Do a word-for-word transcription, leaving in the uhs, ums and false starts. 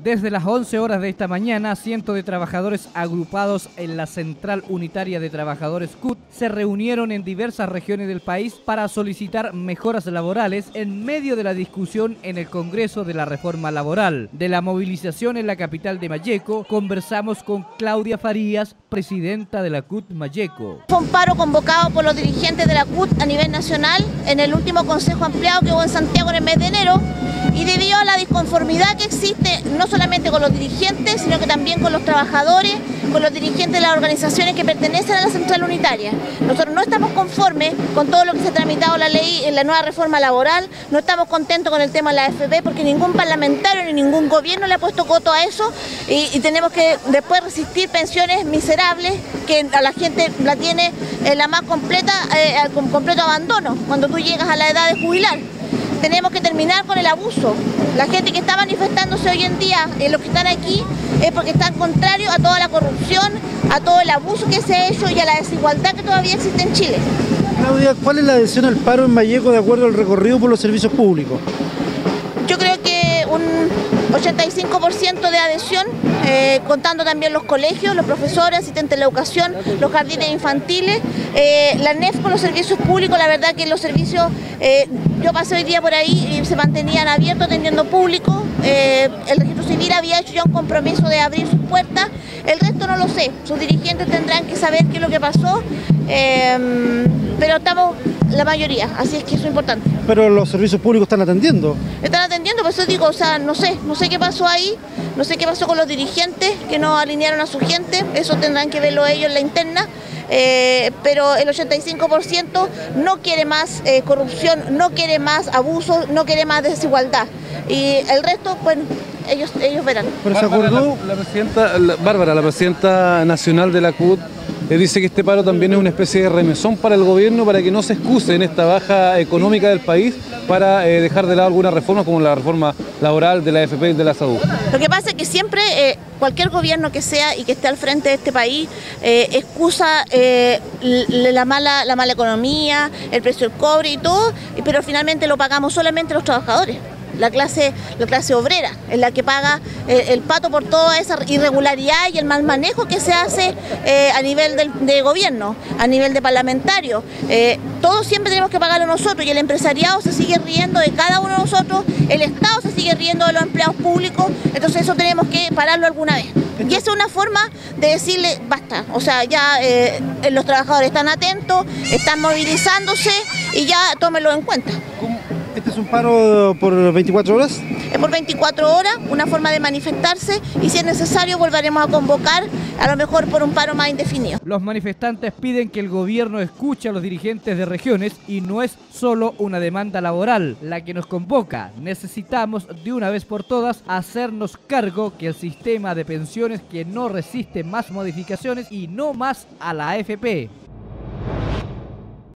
Desde las once horas de esta mañana, cientos de trabajadores agrupados en la Central Unitaria de Trabajadores C U T se reunieron en diversas regiones del país para solicitar mejoras laborales en medio de la discusión en el Congreso de la Reforma Laboral. De la movilización en la capital de Malleco, conversamos con Claudia Farías, presidenta de la C U T Malleco. Fue un paro convocado por los dirigentes de la C U T a nivel nacional en el último Consejo Ampliado que hubo en Santiago en el mes de enero, y debido a la disconformidad que existe no solamente con los dirigentes, sino que también con los trabajadores, con los dirigentes de las organizaciones que pertenecen a la Central Unitaria. Nosotros no estamos conformes con todo lo que se ha tramitado la ley en la nueva reforma laboral, no estamos contentos con el tema de la A F P porque ningún parlamentario ni ningún gobierno le ha puesto coto a eso, y, y tenemos que después resistir pensiones miserables que a la gente la tiene eh, la más completa, eh, con completo abandono cuando tú llegas a la edad de jubilar. Tenemos que terminar con el abuso. La gente que está manifestándose hoy en día, eh, los que están aquí, es porque están contrarios a toda la corrupción, a todo el abuso que se ha hecho y a la desigualdad que todavía existe en Chile. Claudia, ¿cuál es la adhesión al paro en Malleco de acuerdo al recorrido por los servicios públicos? Yo creo que un ochenta y cinco por ciento de adhesión, eh, contando también los colegios, los profesores, asistentes de la educación, los jardines infantiles, eh, la N E F con los servicios públicos. La verdad que los servicios, eh, yo pasé hoy día por ahí y se mantenían abiertos atendiendo público. Eh, el registro civil había hecho ya un compromiso de abrir sus puertas, el resto no lo sé, sus dirigentes tendrán que saber qué es lo que pasó, eh, pero estamos la mayoría, así es que eso es importante. Pero los servicios públicos están atendiendo. Están atendiendo, por eso digo, o sea, no sé, no sé qué pasó ahí, no sé qué pasó con los dirigentes que no alinearon a su gente, eso tendrán que verlo ellos en la interna, eh, pero el ochenta y cinco por ciento no quiere más eh, corrupción, no quiere más abuso, no quiere más desigualdad, y el resto, bueno, ellos, ellos verán. Pero se acordó la, la presidenta, la, Bárbara, la presidenta nacional de la C U T, le dice que este paro también es una especie de remesón para el gobierno para que no se excuse en esta baja económica del país para eh, dejar de lado algunas reformas como la reforma laboral de la A F P y de la salud. Lo que pasa es que siempre eh, cualquier gobierno que sea y que esté al frente de este país eh, excusa eh, la, mala, la mala economía, el precio del cobre y todo, pero finalmente lo pagamos solamente los trabajadores. La clase, la clase obrera es la que paga eh, el pato por toda esa irregularidad y el mal manejo que se hace eh, a nivel del, de gobierno, a nivel de parlamentario. Eh, todos siempre tenemos que pagarlo nosotros y el empresariado se sigue riendo de cada uno de nosotros, el Estado se sigue riendo de los empleados públicos, entonces eso tenemos que pararlo alguna vez. Y esa es una forma de decirle basta, o sea, ya eh, los trabajadores están atentos, están movilizándose y ya tómenlo en cuenta. ¿Cómo? ¿Este es un paro por veinticuatro horas? Es por veinticuatro horas, una forma de manifestarse, y si es necesario volveremos a convocar, a lo mejor por un paro más indefinido. Los manifestantes piden que el gobierno escuche a los dirigentes de regiones y no es solo una demanda laboral la que nos convoca. Necesitamos de una vez por todas hacernos cargo que el sistema de pensiones que no resiste más modificaciones y no más a la A F P.